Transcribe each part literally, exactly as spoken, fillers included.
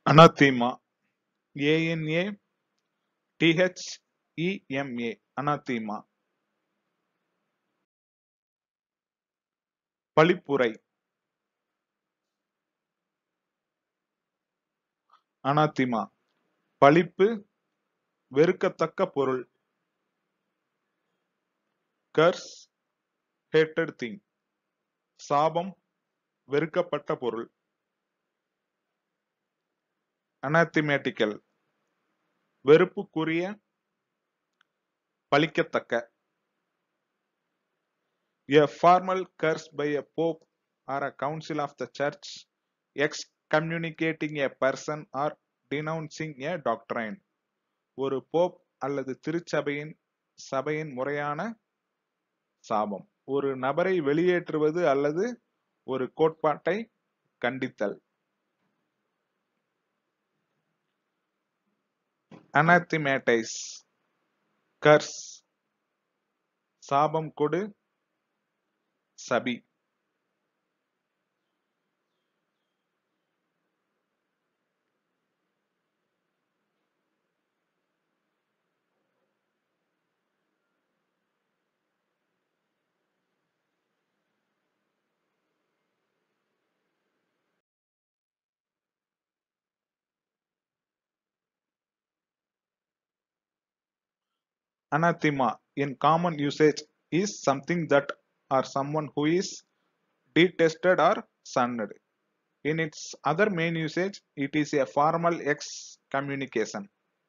Anathema. A N A T H E M A. Anathema. பழிப்புரை. Anathema. பழிப்பு, வெறுக்கத்தக்க பொருள். Curse, hated thing. சாபம், வெறுக்கப்பட்ட பொருள். Anathematical. வெறுப்புக்குரிய, பழிக்கத்தக்க. A formal curse by a pope or a council of the church excommunicating a person or denouncing a doctrine. ஒரு pope அல்லது திருச்சபையின் சபையின் முறையான சாபம். ஒரு நபரை வெளியேற்றுவது அல்லது ஒரு கோட்பாட்டை கண்டித்தல். Anathematize. Curse. சாபம் கொடு, சபி. Anathema in common usage is something that or someone who is detested or shunned. In its other main usage, it is a formal excommunication.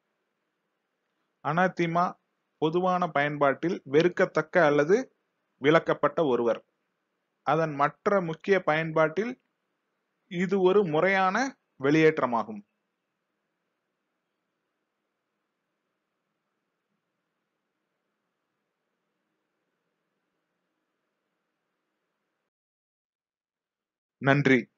Anathema பொதுவான பயன்பாட்டில் வெறுக்கத்தக்க அல்லது விலக்கப்பட்ட ஒருவர். அதன் மற்ற முக்கிய பயன்பாட்டில் இது ஒரு முறையான வெளியேற்றமாகும். நன்றி.